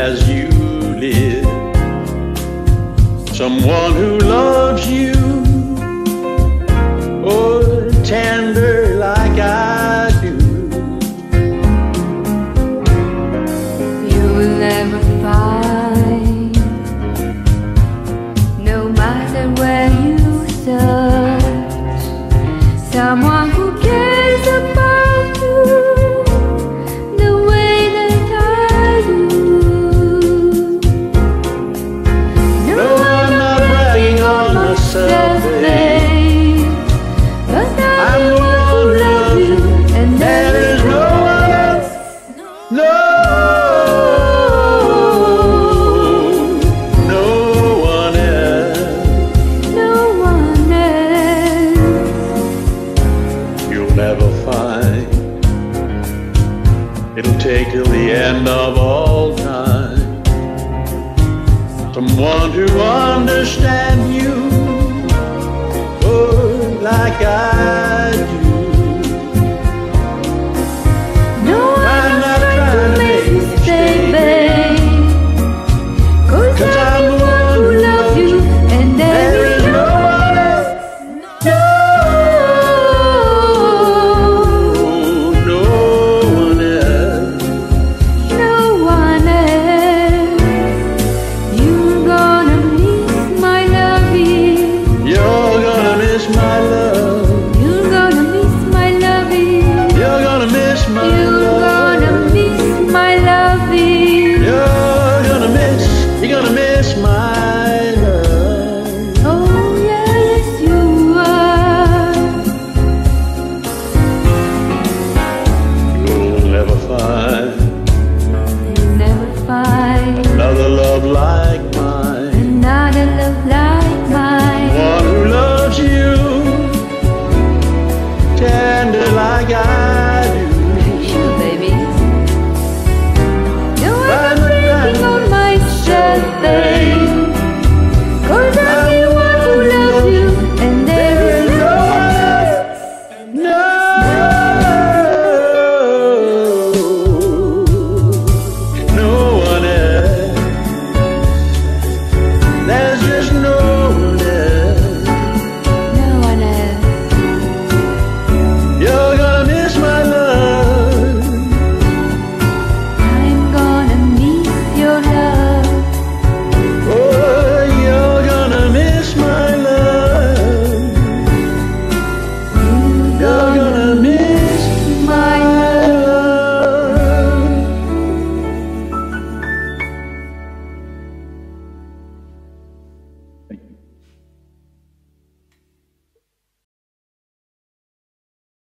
as you live. Someone who loves you, oh, tender like I do. You will never find, no matter where you search, someone who cares about you the way that I do. No, I'm not bragging on myself, babe, but I'm the one who loves you, and there is no one else. No, no one else. No one else. You'll never find. It'll take till the end of all time someone who understands you, oh, like I do. No, I'm not trying to make you stay, babe, 'cause I'm the one who loves you, and there is no one else. No, no one else. No one else. You're gonna miss my loving. You're gonna miss my love. You're gonna miss my loving. You're gonna miss my You're love. gonna miss my loving. You're gonna miss my